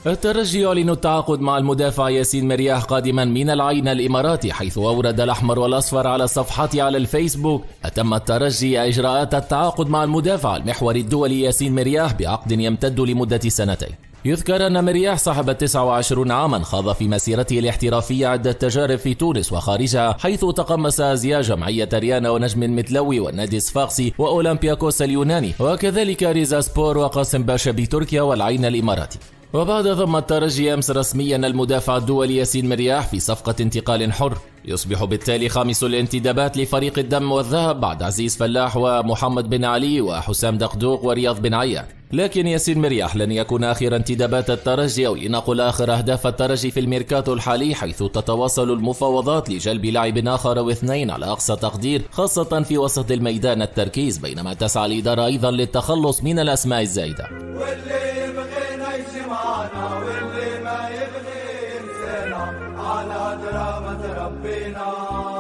الترجي يعلن التعاقد مع المدافع ياسين مرياح قادما من العين الإماراتي، حيث أورد الأحمر والأصفر على صفحته على الفيسبوك: أتم الترجي إجراءات التعاقد مع المدافع المحوري الدولي ياسين مرياح بعقد يمتد لمدة 2 سنين. يذكر أن مرياح صاحب 29 عاما خاض في مسيرته الاحترافية عدة تجارب في تونس وخارجها، حيث تقمص أزياء جمعية ريانا ونجم متلوي والنادي الصفاقسي وأولمبياكوس اليوناني، وكذلك ريزا سبور وقاسم باشا بتركيا والعين الإماراتي. وبعد ضم الترجي أمس رسميا المدافع الدولي ياسين مرياح في صفقة انتقال حر، يصبح بالتالي خامس الانتدابات لفريق الدم والذهب بعد عزيز فلاح ومحمد بن علي وحسام دقدوق ورياض بن عيان. لكن ياسين مرياح لن يكون آخر انتدابات الترجي، أو لنقل آخر أهداف الترجي في الميركاتو الحالي، حيث تتواصل المفاوضات لجلب لاعب آخر أو 2 على أقصى تقدير، خاصة في وسط الميدان التركيز، بينما تسعى الإدارة أيضا للتخلص من الأسماء الزايدة. واللي يبغينا يجمعنا واللي ما يبغي ينسانا على درامة ربنا.